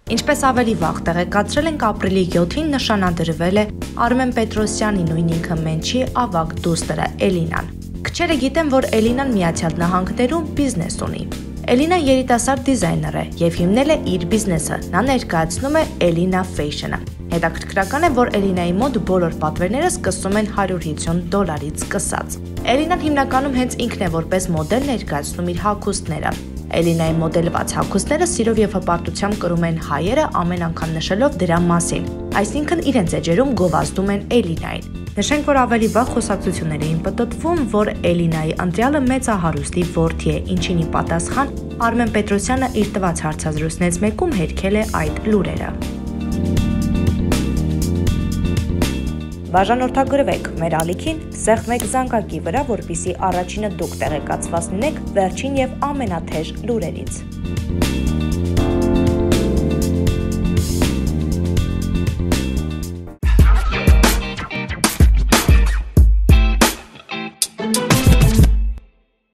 Ինչպես ավելի վաղ տեղեկացրել ենք, ապրիլի 7-ին նշանադրվել է Արմեն Պետրոսյանի նույն ինքը Մենչի ավագ դուստրը Էլինան։ Քչերը գիտեն, որ Էլինան Միացյալ Նահանգներում բիզնես ունի։ Էլինան երիտասարդ դիզայներ է եւ հիմնել է իր բիզնեսը։ Նա ներկայացնում է Elina Fashion-ը։ Հետաքրքրական է, որ Էլինայի մոտ բոլոր պատվերները սկսում են $150-ից սկսած։ Էլինան հիմնականում հենց ինքն է որպես մոդել ներկայացնում իր հագուստները։ Էլինայի մոդելված հագուստները սիրով եւ հպարտությամբ կրում են հայերը, ամեն անգամ նշելով դրա մասին։ Այսինքն իրենց էջերում գովազդում են Էլինային։ Նշենք, որ ավելի վաղ խոսակցություններ էին պտտվում, որ Էլինայի ընտրյալը մեծահարուստի որդի է, ինչին ի պատասխան Արմեն Պետրոսյանը իր տված հարցազրույցներից մեկում հերքել է այդ լուրերը։ Բաժանորդագրվեք մեր ալիքին, սեղմեք զանգակի վրա, որպեսզի առաջինը դուք տեղեկացված լինեք վերջին եւ ամենաթեժ լուրերից։